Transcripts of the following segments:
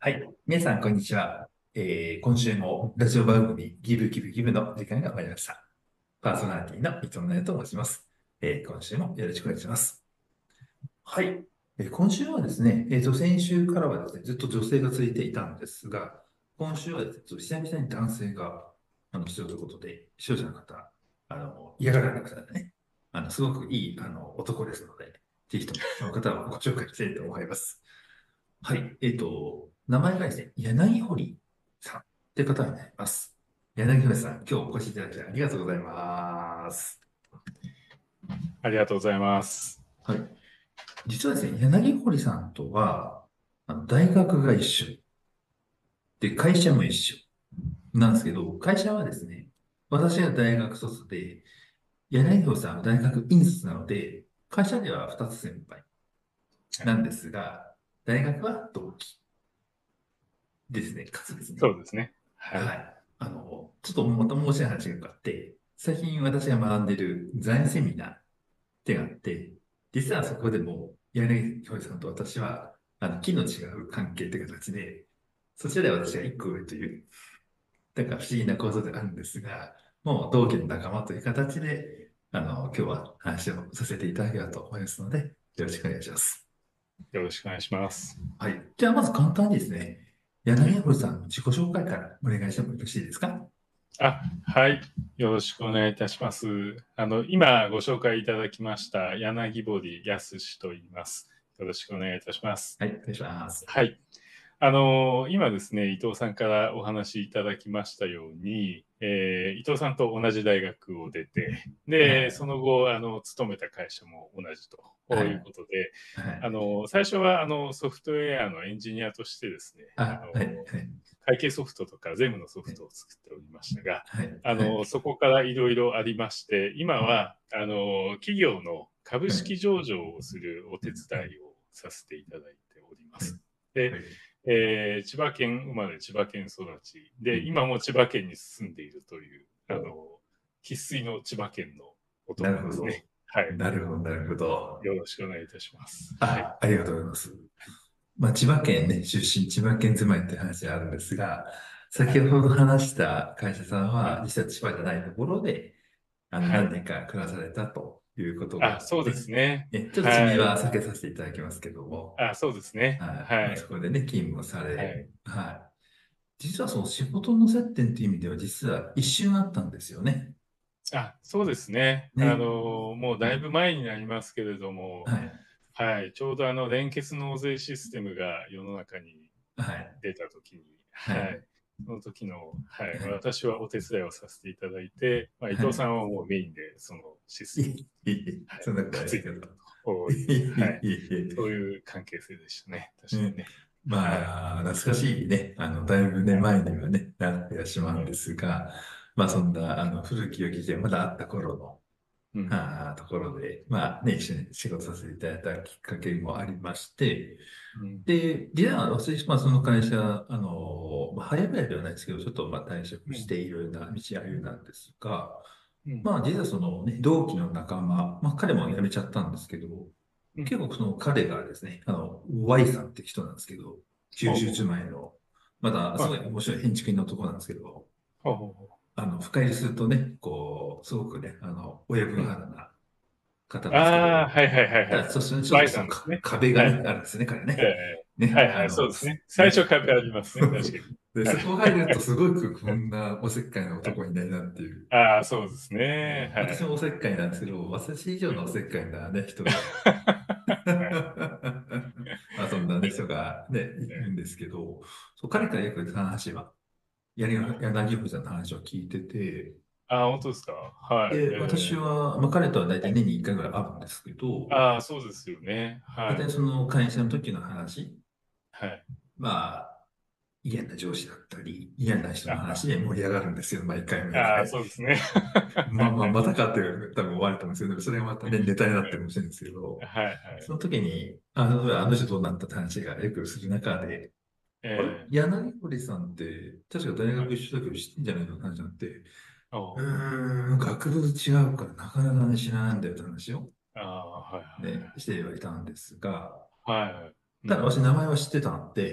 はい。皆さん、こんにちは。今週もラジオ番組ギブギブギブの時間が参りました。パーソナリティの伊藤奈と申します。今週もよろしくお願いします。はい。今週はですね、先週からはですね、ずっと女性が続いていたんですが、今週はですね、ちょっと久々に男性が、出場ということで、視聴者の方、嫌がられなくてね、すごくいい、男ですので、ぜひとも、その方をご紹介したいと思います。はい。名前がですね、柳堀さんって方になります。柳堀さん、今日お越しいただきありがとうございます。 ありがとうございます。 はい。実はですね、柳堀さんとは、大学が一緒で、会社も一緒なんですけど、会社はですね、私が大学卒で、柳堀さんは大学院卒なので、会社では2つ先輩はい、 なんですが、大学は同期ですね、かつですね。 そうですね。はい。 はい。ちょっとまた申し訳ない話があって、最近私が学んでいる財務セミナーってがあって、実はそこでも柳教授さんと私は、気の違う関係という形で、そちらでは私が一個上という、なんか不思議な構造であるんですが、もう同期の仲間という形で、今日は話をさせていただければと思いますので、よろしくお願いします。 よろしくお願いします。 はい。じゃあ、まず簡単にですね、 はい。 柳堀さんの自己紹介からお願いしてもよろしいですか？ はい。よろしくお願いいたします。今ご紹介いただきました柳堀康と言います。よろしくお願いいたします。 はい、お願いします。 はい。今ですね、伊藤さんからお話しいただきましたように、伊藤さんと同じ大学を出て、で、そはい、 の後、勤めた会社も同じというはい、 ことで、 はい。 最初はソフトウェアのエンジニアとしてですね、 はい、はい、 会計ソフトとか税務のソフトを作っておりましたが、 はい、はい、 そこからいろいろありまして、今は企業の株はい、 式上場をするお手伝いをさせていただいておりまはい、 す。で、 はい、 千葉県生まれ、千葉県育ちで、今も千葉県に住んでいるという、生粋の千葉県のな男ですね。 るほど。 はい。 なるほど、なるほど。 よろしくお願いいたします。はい。 ありがとうございます。まあ、千葉県ね、出身、千葉県住まいって話があるんですが、 はい。 先ほど話した会社さんは、 はい。 実は千葉じゃないところで、何はい。 年か暮らされたということそうでがね、 すね。 ちょっと地はい。 名は避けさせていただきますけども、 そうですね。 はい。まあ、そはい。 こでね、勤務をされ、 はい。 はい。実はその仕事の接点という意味では、実は一瞬あったんですよね。 そうですね。 ね。 もうだいぶ前になりますけれども、 はい。 はい。ちょうど連結納税システムが世の中にはい。 出たときに、 はい。 はい。その時の、はい。 はい。 私はお手伝いをさせていただいて、伊はい。 藤さんはもうメインでそのシステムに、はい。 そんなことないですけど。 担いでいたという、はい。そういいう関係性でしたね。確かにね、 ね。はい。 まあ、懐かしいね、だいぶね、 はい。 前にはね、なってはしまうんではい。 すが、まあ、そんな、古き良き時代まだあった頃の、 うん。 ところで、まあね、一緒に仕事させていただいたきっかけもありまして、 うん。 で、実は私、まあ、その会社、まあ、早々ではないですけど、ちょっとまあ退職うん。 していろいろな道歩んだんですが、 うん。 まあ、実はそのね、同期の仲間、まあ、彼も辞めちゃったんですけど、 うん。 結構その彼がですね、Y さんって人なんですけど、九州住ほうほうほまいの、またう。はい。 すごい面白い建築家の男なんですけど、 ほうほうほ深入りするとね、こう、すごくね、親分う。うん。 肌な方なんですけど、 はいはいはいはい。 ただ、そしてね、ちょっと Y そのさんですね。 壁がね、 はいはい。 あるんですね、彼ね。 ええ、はね、 いはい、そうですね。最初ね。 壁ありますね、 そうそう。 確かに。 で、そこ入るとすごくこんなおせっかいな男いないなっていう。 そうですね。はい。 私もおせっかいなんですけど、私以上のおせっかいなね、人がはい。 まあ、そんなね、人がね、いるんですけど、そう、彼からよく話は、柳生さんの話を聞いてて、 本当ですか。はい。 で、私は、まあ、彼とは大体年に1回ぐらい会うんですけど、 そうですよね。 大体はい。 その会社の時の話、 はい。 まあ、嫌な上司だったり、嫌な人の話あ、 で盛り上がるんですよ、毎回毎回。 そうですね。 まあまあ、またかっていう多分終わると思うんですけど、それがまたね、ネタになってるかもしれないんですけど、 はいはい。 その時に、あの人どうなったって話がよくする中で、あれええ、 柳堀さんって、確か大はい。 学一緒だけど知ってんじゃないのって話になって、 お学部違うからなかなかね、知らないんだよって話をはいね、してはいたんですが、 はいはい。はい。うただ私ん。 名前は知ってたんで、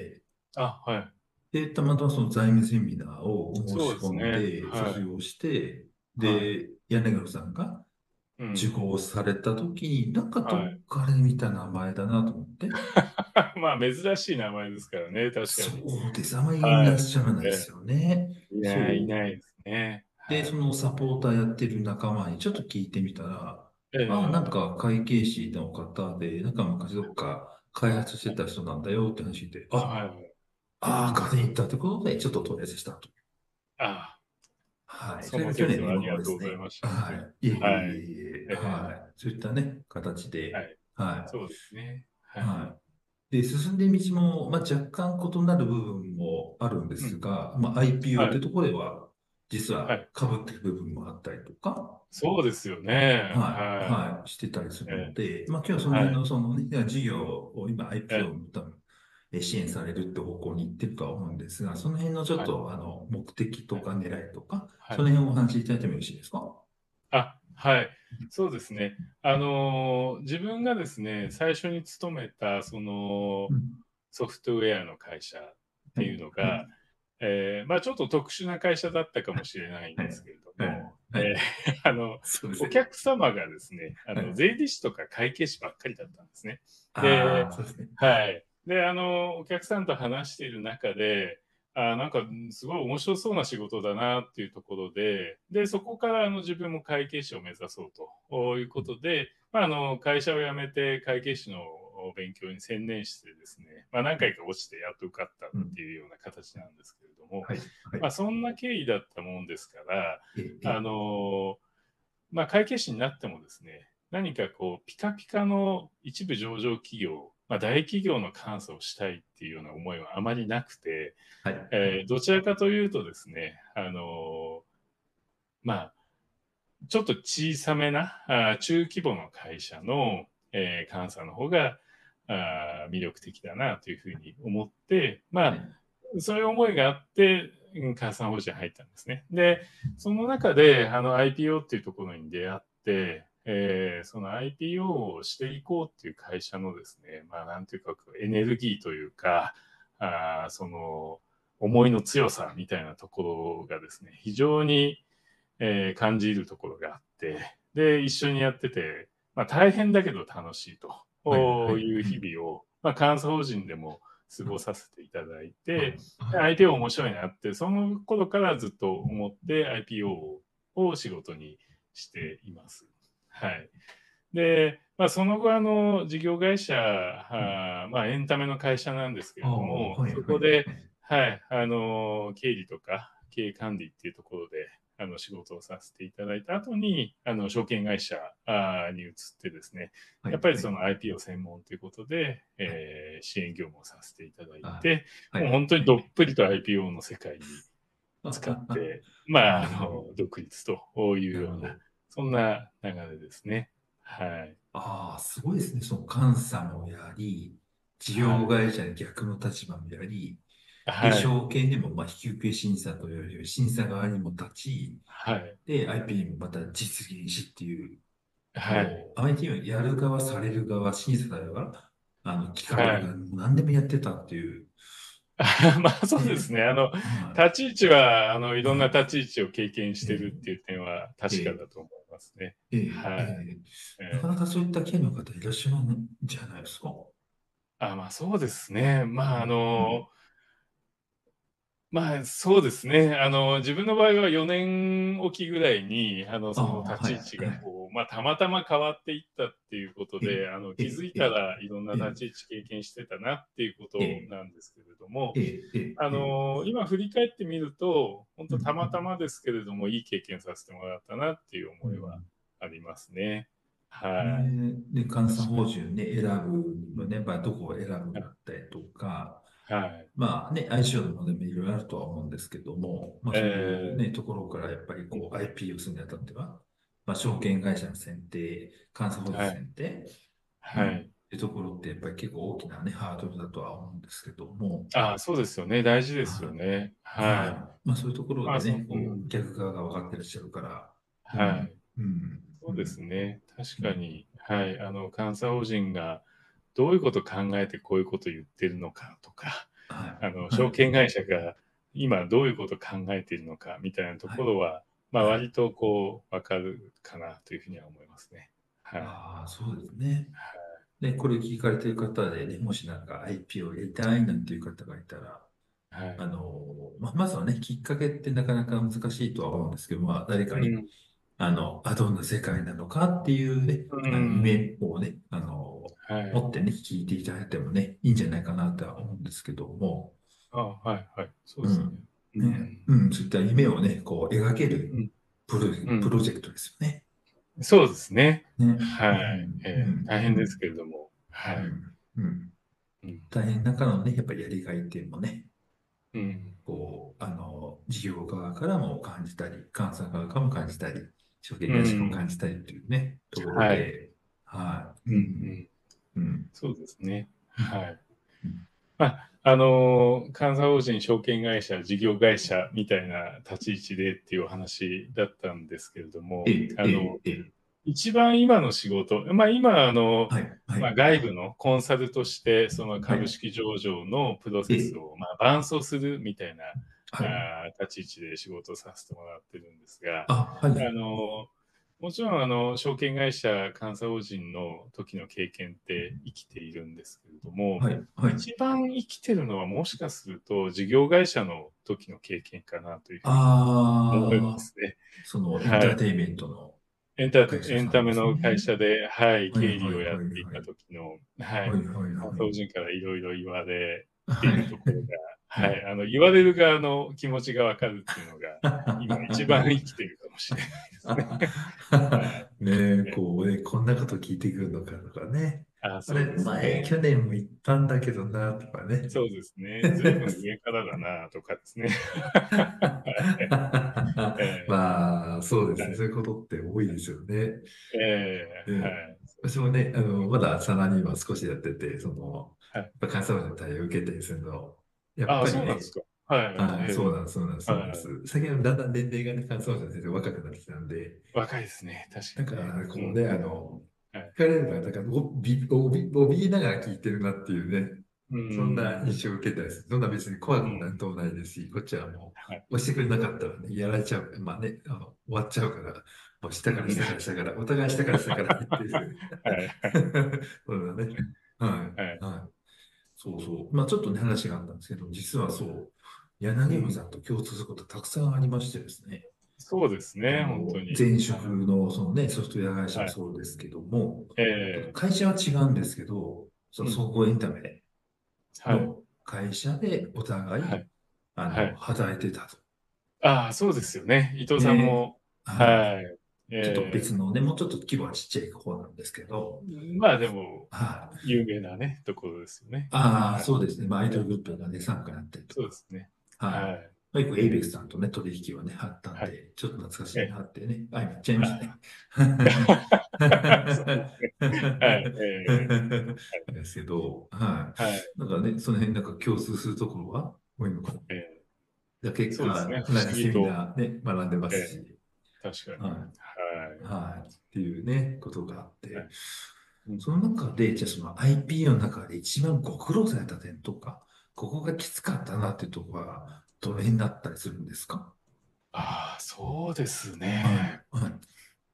あ、はい。 で、たまたまその財務セミナーを申そうし込んですね。 ではい。 卒業して、 はい。 で、柳川さんが受うん。 講された時に、なんかどはい。 っかで見た名前だなと思って、 まあ、珍しい名前ですからね、確かそに。 うです。あまりいらっはい。 しゃらないですよね。 いない、いそう。 ないですね。 で、 はい。 そのサポーターやってる仲間にちょっと聞いてみたら、ああ、なんええ、 か会計士の方で、なんか昔どっか開発してた人なんだよって話で、 はい。 ああ、ガネ行ったってことで、ちょっと問い合わせしたと。 あ、 はい。そそれが去の説はあ年の今頃りがとうございですね。 ました。本当に。 はい。いえいえいはい。 えいえ、 ええ、 はい。そういったね、形で、 はい。 はそうですね。はい。 い。 はい。で、進んでる道も、まあ、若干異なる部分もあるんでうん。 すが、まあ、IPO はい。 ってところでは、実ははい。 被っている部分もあったりとか、 そうですよね。 はい、 はい。 はい、してたりするのええ、 で、まあ、今日はその辺はい。 のそのね、事業を今え IPO え、 の多分支援されるって方向に行ってるとは思うんですが、その辺のちょっはい。 と目的とはい。 か狙いとか、 はい。 その辺をお話しいただいてもよろしいですか？ あ、はい。そうですね。自分がですね、最初に勤めた、 うん。 ソフトウェアの会社っていはい、はい、 うのが、まあ、ちょっと特殊な会社だったかもしれないんはい、 ですけれどはい、 も、 はい。 おそうですね。 客様がですね、 はい。 税理士とか会計士ばっかりだったんですね。で、 ああ、そうですね。はい。 はい。で、お客さんと話している中で、なんか、すごい面白そうな仕事だなっていうところで、で、そこから自分も会計士を目指そうということで、まあ、会社を辞めて会計士の勉強に専念してですね、まあ、何回か落ちてやっと受かったっうん。 ていうような形なんですけれども、 はい、はまあ、 い。 そんな経緯だったもんですから、あえ、 の、まあ、会計士になってもですね、何かこう、ピカピカの一部上場企業、まあ、大企業の監査をしたいっていうような思いはあまりなくて、 はい。 どちらかというとですね、まあ、ちょっと小さめな、中規模の会社の、監査の方が、魅力的だなというふうに思って、まあ、 はい。 そういう思いがあって、監査法人に入ったんですね。で、その中で、IPO っていうところに出会って、その IPO をしていこうっていう会社のですね、まあ、なんていうか、エネルギーというか、その、思いの強さみたいなところがですね、非常に感じるところがあって、で、一緒にやってて、まあ、大変だけど楽しいはい。はい。 という日々を、まあ、監査法人でも過ごさせていただいて、 はい。 相手を面白いなって、その頃からずっと思って IPO を仕事にしています。はい。で、まあ、その後、事業会社、まあ、エンタメの会社なんですけああ、 れども、 はい。はい。 そこで、 はい。 はい、経理とか経営管理っていうところで、仕事をさせていただいた後に、証券会社に移ってですね、 はい。はい。 やっぱりその IP を専門ということで、 はい。 支援業務をさせていただいあ、 て、 はい。 もう本当にどっはい。 ぷりと IPO の世界に使って、まあ、 なるほど。 独立というような、 なるほど。 そんな流れですね。はい。 ああ、すごいですね。その監査もやり、事業はい。 会社に逆の立場もやり、で、 はい。 証券でもまあ引き受け審査という審査側にも立ち、 はい。 で、IP もまた実現しっていう、 はい。 もう、あまりにもやる側、される側、審査される側、聞かれはい。 る側、もう何でもやってたっていう、 まあそうですね。 ね。 は立ち位置は、いい。はろんな立ち位置を経験しい。 てるっていう点は確かえだと思いますね。 えはい。 なかなえーかそういった県の方いらっしゃるんじゃないですか。 まあそうですね。まあうん。 まあ、そうですね。自分の場合は4年おきぐらいに、そのああ、はい、 立ち位置がはい。 こう、まあ、たまたま変わっていったっていうことえ、 で、気づいたらいろんなえ、 立ち位置経験してたなっていうことえ、 なんですけれども、 え、 今振り返ってみると、本うん、 当たうん、 またまですけれども、いい経験させてもらったなっていう思いはうん。 ありますね。 ねはい。 で、監査確かに。 法人ね、選ぶのね、まあ、どこを選ぶだったりとか、 はい。 まあね、相性のものでもいろいろあるとは思うんですけども、まあそういうえね、ところからやっぱりこう IP をするにあたっては、まあ証券会社の選定、監査法人はい。 選定、うん、っはい。 ていうところってやっぱり結構大きなね、ハードルだとは思うんですけども、 そうですよね。大事ですよはね。 い。 はい。 はい。まあそういうところでね、 うん。 こう、逆側が分かってらっしゃるから、うん、 はい。 うん、 そうでうん、 すね。確うん、 かに、はい。監査法人がどういうことを考えてこういうことを言ってるのかとか、 証券会社が今どういうことを考えているのかみたいなところは、割とこう、わかるかなというふうには思いますね。はい。 ああ、そうですね。で、これ聞かれている方でね、もしなんか IP をやりたいなんていう方がいたら、 はい。 まずはね、きっかけってなかなか難しいとは思うんですけど、誰かに、 うん。 どんな世界なのかっていうね、 うん。 夢をね、 はい。 持ってね、聞いていただいてもね、いいんじゃないかなとは思うんですけども、 はい、はい。そうですね。 うん。 うね、 ん。 そういった夢をね、こう描けるうん。うプロん。 ジェクトですよね。 そうですね。 ね。 はい。 うん。うん。 大変ですうん。 けれども。はい。 うん。うん。 うん。 大変なからのね、やっぱりやりがいっていうのもね、 うん。 こう、事業側からも感じたり、監査側からも感じたり、証券う会社からも感ん。 じたりっていうね、ところはい。 で、はい。 うん。ううん。 ん。 うん。 そうですね。 うん。 はい。 うん。 監査法人、証券会社、事業会社みたいな立ち位置でっていうお話だったんですけれども、一番今の仕事、今、 はい。はい。 外部のコンサルとして、そのはい。 株式上場のプロええ、 セスを、伴走するみたいなはい。 立ち位置で仕事をさせてもらってるんですが、 あ、はい。 もちろん、証券会社、監査法人の時の経験って生きているんですけれども、 はい。はい。 一番生きてるのはもしかすると事業会社の時の経験かなというふうに思いまああ、 すね。 そのエンはい。 ターテインメントの会社エンさんタメのですね。 会社で、はい、 はい。 経はい。 理をやっはい。 ていたはい。 時の、はい、 はい。はい。はい。 法人からいろいろ言われてはい。 いるところが、 はい。 はい、言われる側の気持ちがわかるっていうのが、今一番生きてるかもしれないですね。はい。 ねえ、 えこうね、こんなこと聞いてくるのかとかね。 そうですね。 去年も言ったんだけどな、とかね。 そうですね。ずいぶん上からだなとかですね。えまあ、そうですね。そうはい。 いうことって多いですよね。 はで、 い。そうですね。 私もね、まだサラリーマン少しやってて、 はい。 やっぱ監査法人の対応を受けたりするの、やっああ、 ぱりね、 そうなんですか。はい。 そうなんです、そうなんです、そうなんではい。 す。最近はだんだん年齢がね、監査法人の先生若くなってきたんで、 若いですね。確かだかにね。 ら、こうん。 うね、 はい。 聞かれるのが、だから怯えながら聞いてるなっていうね、 うそんなん。 印象を受けたりする。そんな別に怖くもなんうん。 ともないですし、こっちはもはい。 う、押してくれなかったらね、やられちゃう。まあね、終わっちゃうから、もう下からうん。 下から下から、お互い下から下から言ってる。 はい。はい。 そうだね。ははい。 い。はい。そうそう。まあちょっとね、話があったんですけど、実はそう、 うん。 柳山さんと共通することたくさんありましてですね。 そうですね。本当に。 前職はい。 のそのね、ソフトウェア会社もはい。 そうですけども、 え会社は違うんですけど、そのうん。 総合エンタメはい。 の会社でお互い、 はい。はい。 働いてたと。 ああ、そうですよね。伊藤さんね。 も、 はい。 はい。 ちょっと別のね、もうちょっと規模はちっちゃい方なんですけど、 でも、 はい。 有名なね、ところですよね。 ああ、 はい。 そうですね。まあ、アイドルグループがね、参加やったりとか。 そうですね。 はい。 はい。 まあ、よくエイベックスさんとね、取引はね、あったんはい。 で、ちょっと懐かしいえなってね、あ、言っちゃいましたね。 あそうですね。はい。 ですけど、ははい。 い。なんかね、その辺なんか共通するところは多いのかな。 えー結そうですね。 果、 不なんかセミ思議と、 ナーね、学んでますし、 確かに。 ははい。はい。っていうね、ことがあっい。はて、 い。うん。 その中で、じゃあその IP の中で一番ご苦労された点とか、ここがきつかったなっていうところは、どの辺だったりするんですか？ ああ、そうですはい。 ね。 はい。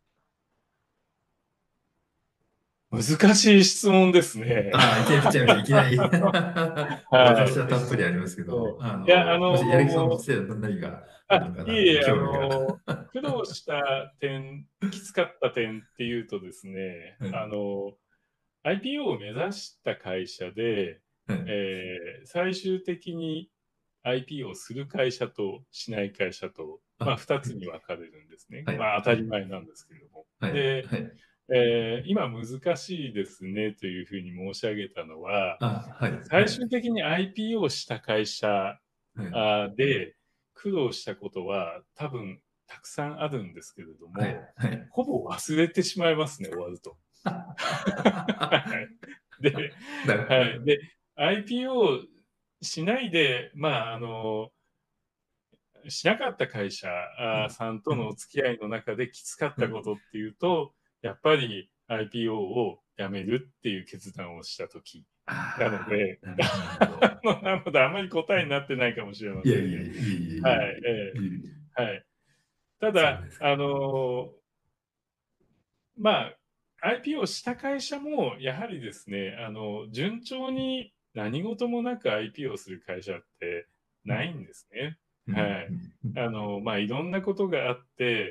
難しい質問ですね。 ああ、いきなり振っちゃいました。いきなりはい。 私はたっぷりありますけど、 いや、 もし柳さんとしては何があるのかなっていういえいえ、 興味が。 苦労した点、きつかった点っていうとですね、 はい。 IPO を目指した会社で、 はい。 最終的に IPO をする会社としない会社と、 あ、 2つに分かれるんですね。 はい。 当たりはい。 前なんですけれども。 はい。 で、 はい。 今難しいですねというふうに申し上げたのは、 あ、はい。は最終い。 的に IPO をした会社はい。 で苦労したことは多分たくさんあるんですけれどはい。 も、 はい。 ほぼ忘れてしまいますね、終わると。はい。で、 なるほど。 はい。で、IPO しないで、しなかった会社うん。 さんとのおうん。 付き合いの中できつかっうん。 たことっていうと、やっぱり IPO をやめるっていう決断をしたときなのあで、 あ、なるほど、なるほど。 なので、あまり答えになってないかもしれまいやいやいやせんね。 いやいやはい、 いやいやはい。ただ、 そうですか。 まあ、IPO をした会社も、やはりですね、順調に何事もなく IPO をする会社ってうんないんですね。 うん、 はい。 うん、うん。 いろんなことがあって、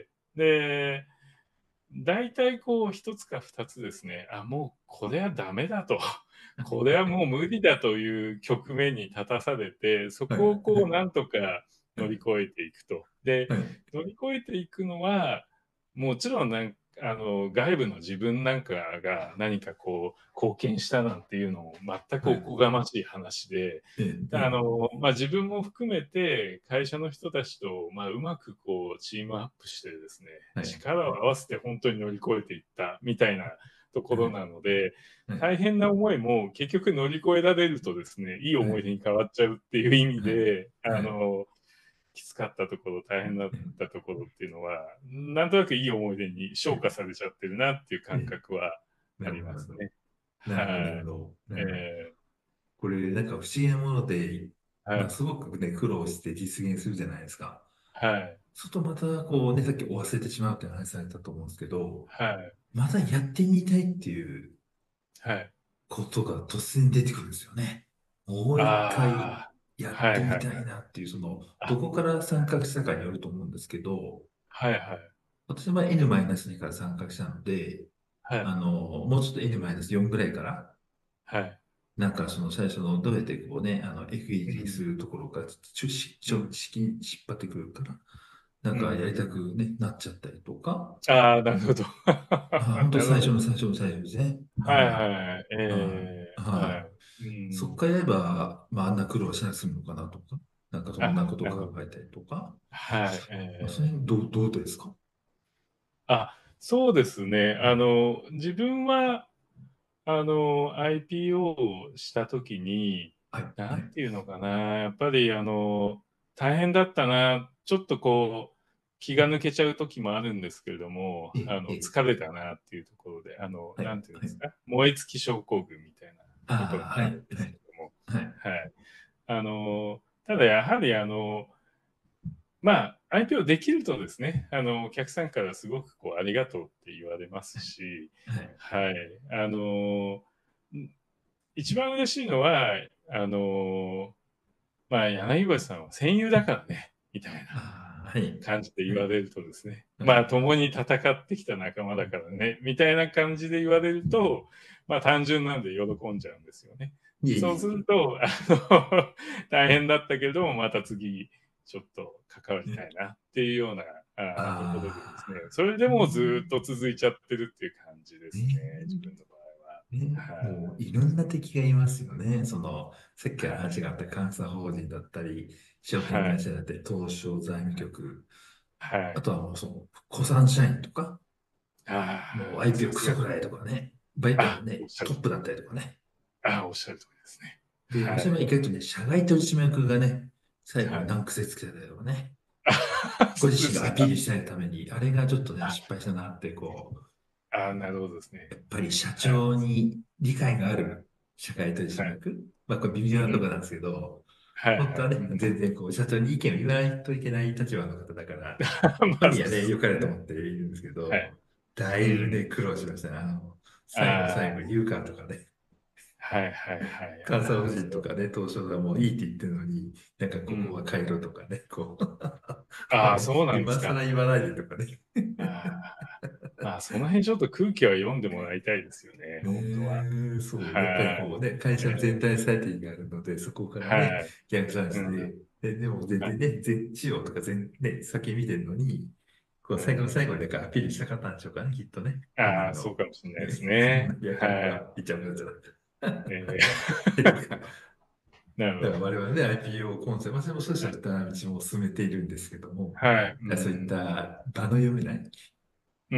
で、大体こう一つか二つですね、もうこれはダメだと、これはもう無理だという局面に立たされて、そはい、はこをこうい、 なんとか乗り越えていくと。で、 はい、 乗り越えていくのは、もちろん外部の自分なんかが何かこう貢献したなんていうのも全くはい。 おこがましい話で、 え自分も含めて会社の人たちと、うまくこうチームアップしてですね、 はい、 力を合わせて本当に乗り越えていったみたいなところはい、 なので、 はい、 大変な思いも結局乗り越えられるとですね、いいはい、 思い出に変わっちゃうっていう意味はい、 で、 はい。 きつかったところ、大変だったところっていうのは、なんとなくいい思い出に昇華されちゃってるなっていう感覚はあなるほど、なるほど。 りますね。 なるほど、なはい。 るほど。なるほど。 えこれ、なんか不思議なもので、まあ、 はい。 すごくね、苦労して実現するじゃないですか。 はい。 そうするとまた、こうね、さっき忘れてしまうって話されたと思うんですけど、 はい。 またやってみたいっていうはい。 ことが突然出てくるんですよね。もう一回ああ、 やっはいはいはい。 てみたいなっていう、どあ、 こから参画したかによると思うんですけど、 はいはい。 私は N-2 から参画したので、 はい。 もうちょっと N-4 ぐらいから、 はい。 なんかその最初のどうやってこうね、 う FED すん。 るところが、 うん。 資金引っ張ってくるから、なんうかやりたん。 く、ね、なっちゃったりとか、 ああ、なるほど。 本当最初のなるほど。 最初の最初ですね。 はいはい。 はい。 ははい。うい。そっん。 からやれば、まあ、あんな苦労しなくて済むのかなとか、なんかそんなことをなるほど。 考えたりとか、 はい。 まあ、その辺どうですか？ そうですね。 うん。 自分は、IPO をしたときに、 はい、はい。 なんていうのかな、やっぱり、大変だったな、ちょっとこう、気が抜けちゃう時もあるんですけれども、疲れたなっていうところで、 はい、 なんていうんはい。 ですか、燃え尽き症候群みたいなところはい、 があるんではい、 すけども、 はい。 はい。ただやはり、IPO できるとですね、お客さんからすごくこう、ありがとうって言われますし、 はい。 はい。一番嬉しいのは、柳橋さんは戦友だからね、みたいなはい、 感じではい、 言われるとですね、 はい。 共に戦ってきた仲間だからね、みたいな感じで言われると、単純なんで喜んじゃうんですよね。 いえいそうすえいると、大変だったけれども、また次、ちょっと関わりえ。 たいなっていうようなところでですね、 あそれであ、 もうずっと続いちゃってるっていう感じですね、自分ねの場合は。 もういろんな敵がいますよね。さっきからはい。 話があった監査法人だったり、証券はい。 会社だったり、東証財務局、 はい。 あとはもう古参社員とか、もう IPO クソくらいさすがです。 とかね、バイトのね、 おっしゃる。 トップだったりとかね。 おっしゃる通りですね。 で、 はい。 私も意外とね、社外取締役がね、最後はい。 に難癖つけたりとかね、ごそう自身がアですか。 ピールしたいために、あれがちょっとね、失敗したなって、 なるほどですね。 やっぱり社はい。 長に理解があはい。 る社会取はい。 締役、まあこれ微うん。 妙なところなんですけど、 はいはい。 本当はね、 うん。 全然社長に意見を言わないといけない立場の方だから、本人はね、良かれと思そうですね。 っているんですけはい。 ど、だういぶね、 ん。 苦労しましたね。最後の最後あに言うかとかね、 はいはいはい。 監査法そう。 人とかね、東証がもういいって言ってるのに、なんかここはうん。 変えろとかね、 そうなんですか。 今更言わないでとかね。 あその辺ちょっと空気は読んでもらいたいですよね、本当は。 そう、やっぱりはい。 会社全体サイティがあるので、そこからね、 はい。 逆算うん。 して、でも全はい。 然ね、仕様とかね、先見てるのに、 う最後の最ん。 後になんかアピールしたかったんでしょうかね、きっとね。本人そうの、 かもしれないですね、 ね。 やからにはい。 は言っちゃうやつだ。 えだかなるほど。 ら我々ね、IPO コンセプト、私もそうした道も進めているんですけども、 はい。うそういっん。 た場の読めないうん。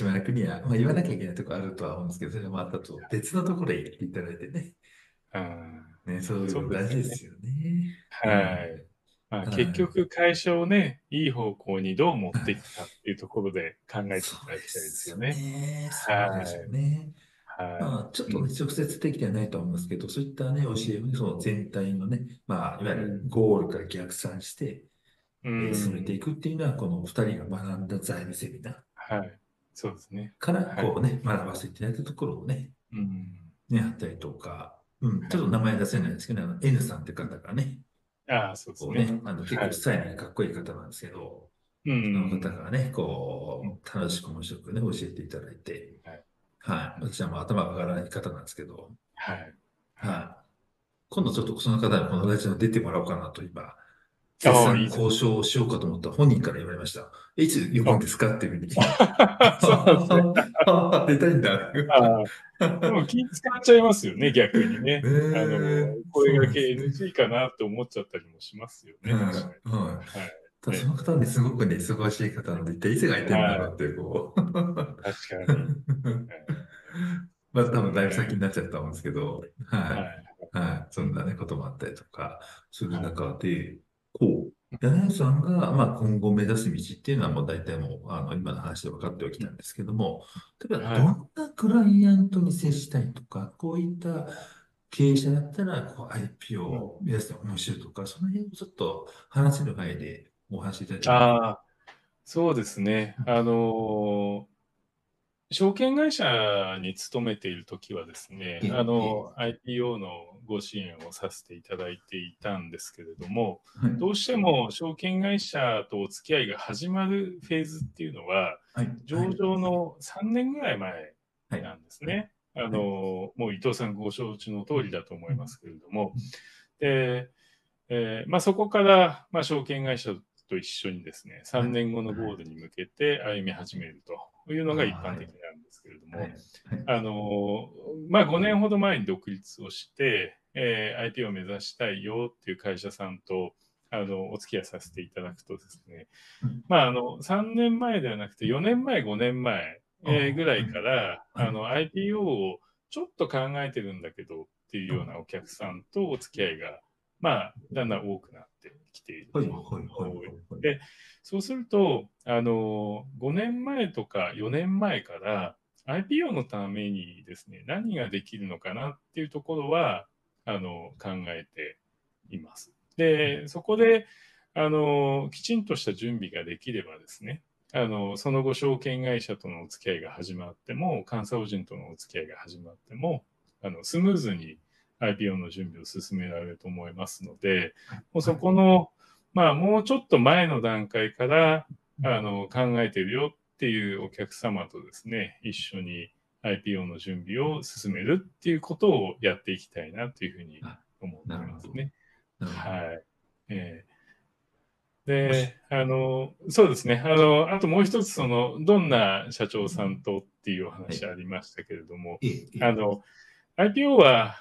取締役には、まあ、言わなきゃいけないところあるとは思うんですけど、それはまたと別のところへ行っていただいてね、 うん。 ね、そういうそうの大事ですよね。 ですよね。ははい。 い。 結はい。 局会社をね、いい方向にどう持っていくかっていうところで考えていそうただきたいでですよすよね。 ね。そうですよはい。 ね。 はい。 まあ、ちょっうん。 とね、直接的ではないと思うんですけど、そういったね、教えをね、その全体のね、まあ、いわゆるうん。 ゴールから逆算して、 う進めてん。 いくっていうのは、この二人が学んだ財務セミナーはい。そうですね。 から、 はい。 こうね、学ばせていただいたところをね、 うん。 あったりとか、ちはい。 ょっと名前出せないんですけど、N さんって方がね、 ああ、そうですね。 こうね、結はい。 構スタイルがかっこいい方なんですけど、 うその方ん。 がね、 うん。 こう、楽しく面白くね、教えていただいて、 はい。 はい。私はもう頭が上がらない方なんですけど、 はい。はい。 はい。今度ちょっとその方にこのラジオに出てもらおうかなと今、絶ああ、い賛いです。 交渉をしようかと思った本人から言われました。いつ呼ぶんあ、 ですかっていうふうに。 そうなんですね。 出たいんだ。 ああ、でも気使っちゃいますよね、逆にね。 ねえ、 声掛けそうなんですね。 NG かなって思っちゃったりもしますよね、確かはい、はい。 に。はい。 ただそのえ方ね、すごくね、忙しい方なので、一体いつが空いてはるんだろうっい。 て、こう。 確かに。 まあ多分だいぶそうね。 先になっちゃったと思うんですけど、ははい。 い。はい。そんなね、こともあったりとかするはい。 中で、こう、柳井さんが、まあ、今後目指す道っていうのはもう大体もう、今の話で分かっておきたんですけども、例えばはい。 どんなクライアントに接したいとか、こういった経営者だったら、こう IP うん。 を目指して面白いとか、その辺をちょっと話せる範囲でお話しいただいてもいいですか？ ああ、そうですね。証券会社に勤めているときはですね、 え、 IPO のご支援をさせていただいていたんですけれども、 はい、 どうしても証券会社とお付き合いが始まるフェーズっていうのは、 はい、は上い、 場の3年ぐらい前はい、 なんですね。 はい、 もう伊藤さんご承知の通りだと思いますけれども、 うん、 で、まあ、そこから、まあ、証券会社と一緒にですね、 はい、 3年後のゴールに向けて歩み始めるというのが一般的はい、 なんですけれども、 はい、はい、 まあ、5年ほど前に独立をして、IP を目指したいよっていう会社さんとお付き合いさせていただくとですね、 うん、 まあ、3年前ではなくて4年前、5年前、 あ、 ぐらいはい、 から、 はい、 IPO をちょっと考えてるんだけどっていうあ、 ようなお客さんとお付き合いが、まあ、だんだん多くなってきているはい、 と。 はい、はい、はい、 で、そうすると、5年前とか4年前から IPO のためにですね、何ができるのかなっていうところは、考えています。で、そこで、きちんとした準備ができればですね、その後、証券会社とのお付き合いが始まっても、監査法人とのお付き合いが始まっても、スムーズに IPO の準備を進められると思いますので、もうそはい、 この、まあ、もうちょっと前の段階から、考えてるよっていうお客様とですね、一緒に IPO の準備を進めるっていうことをやっていきたいなというふうにあ、 思ってなるほど、 ますね。 なるほど。 はい。えもし、 そうですね。あともう一つ、どんな社長さんとっていうおはい、 話ありましたけれども、 え、 あの、IPO は、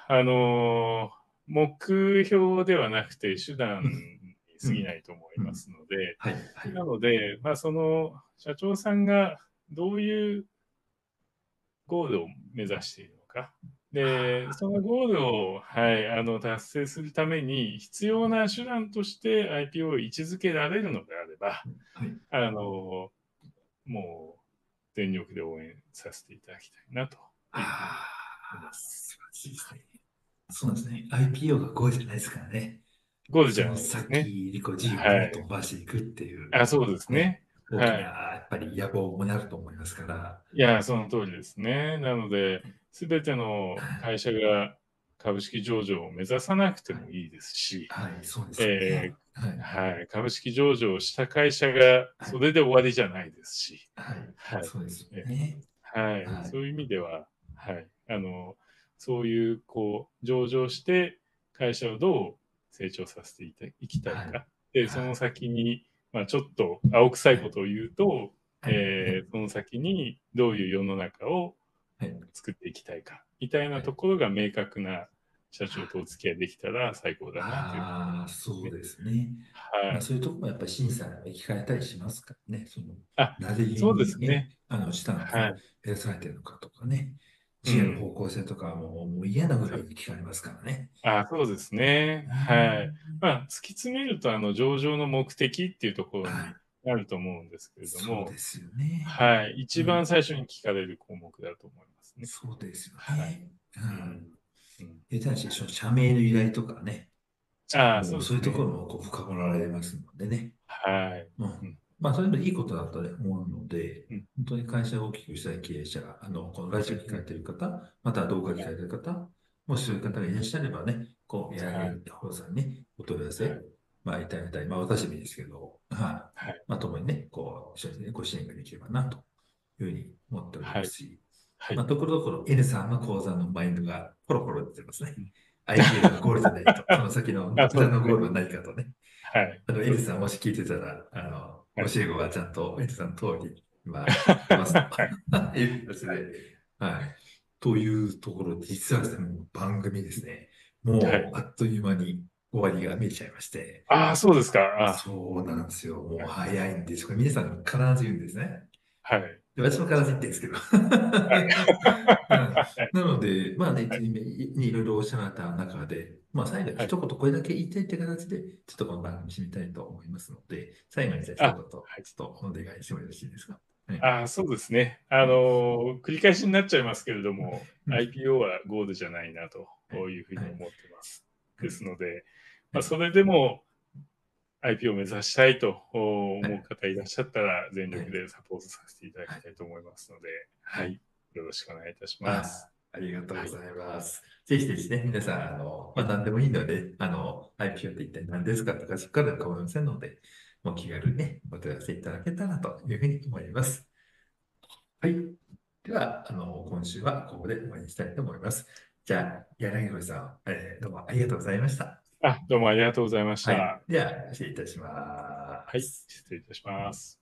目標ではなくて手段うん、 に過ぎなうん、 いと思いうん、 ますので、 はい、はい、 なので、まあ、社長さんがどういうゴールを目指しているのか。で、そのゴールを、はい、達成するために必要な手段として IPO を位置づけられるのであれば、 はい。 あの、もう全力で応援させていただきたいなというふうにああ、 思います。 素晴らしいですね。そうなんですね。IPO がゴールじゃないですからね。 ゴールじそのゃないですね。 先にこう事業をもっとはい。 伸ばしていくっていう、 そうですね、 ね。 大きな、 はい。 やっぱり野望もなると思いますから。 いや、その通りですね。なので、すべての会社が株式上場を目指さなくてはい、 もいいですし、 はい、そうですよね。はい、 はい、株式上場した会社がはい、 それで終わりじゃないですし、 はい、 はい、 そうですよえね。 はい、 はい、 そういう意味では、はい、そういう、上場して会社をどう成長させていきたいはい、 か。で、そのはい、 先に、まあ、ちょっと青臭はい、 いことを言うと、 はい、はい、 その先にどういう世の中をはい、 作っていきたいか、みたいなはい。 ところが明確な社長とお付き合いできたら最高だなというふうに思いああ、 ますね。 そうですね。まあ、 はい。 そういうところもやっぱり審査が聞かれたりしますからね。 あ、 なぜそうでにね、 すね。 したのか、 はい。 目指されてるのかとかね、事業の方うん。 向性とかもう嫌なぐらいに聞かれますからね。 そうですね。はい。 ねまあ、突き詰めると、上場の目的っていうところにあ、 なると思うんですけれども、 そうですよね。 はい。一番うん、 最初に聞かれる項目だと思いますね。 そうですよはい。 ね。うん。 うん。うん、 下手にして、その社名の由来とかね、 ああ、 もうそういうとこそうですね。 ろもこう深掘られますのでね。 はい。 うん。 うん。 まあ、それもいいことだとね思うので、 うん。 本当に会社を大きくしたい経営者が、このラジオ聞かれうん。 ている方、または動画聞はい。 かれている方、もしそういう方がいらっしゃればね、こう、やはい。 る方さんにお問い合わせ、 はい。 まあ、いただいたり、まあ、私もいいですけど、はい。 はい。 まあ、共にね、こう、一緒にね、ご支援ができればな、というふうに思っておりはい。 ますし、まあ、 はい。 ところどころ N さんの講座のマインドがポロポロ出てますね。 うん。 IPO がゴールじゃないと、その先のあ、そうですね。 裏のゴールは何かとね。 はい。 エリそうですね。 さんもし聞いてたら、教はい。 え子はちゃんとエリさんの通り、今やってますと。 はい。 いう形で。はい。というところで、実はですね、もう番組ですね、 はい。 もうあっという間に終わりが見えちゃいまして、 ああ、そうですか。あそうなんですよ。もうはい。 早いんです。これ皆さん必ず言うんですね。 はい。 で私も必ず言ってるんですけど。 はい。 うん、 はい。 なので、まあね、いろいろおっしゃられた中で、まあ最後にはい。 一言これだけ言いたいって形で、ちょっとこの番組締めたいと思いますので、最後にじゃあ一あ、 言、ちょはい。 っとお願いしてもよろしいですか。はい。 あ、そうですね。 はい。 繰り返しになっちゃいますけれども、 うん。 IPO はゴールじゃないなはい。 というふうはい。 に思ってます。 はい。 ですので、まあ、 はい。 それでも IPO を目指したいとはい。 思う方いらっしゃったら、全はい。 力でサポートさせていただはい。 きたいと思いますので、 はい。 はい。よろしくお願いいたします。 ありがとうごはい。 ざいます。ぜひぜひね、皆さん、まあ、 はい。 何でもいいので、IPO って一体何ですかとか、そこからでも構いませんので、もう気軽にね、お問い合わせいただけたらというふうに思います。はい。では、今週はここで終わりにしたいと思います。じゃあ、柳堀さん、どうもありがとうございました。 あ、どうもありがとうございましはい。 た。 では、失礼いたしまはい。 す。 失礼いたします。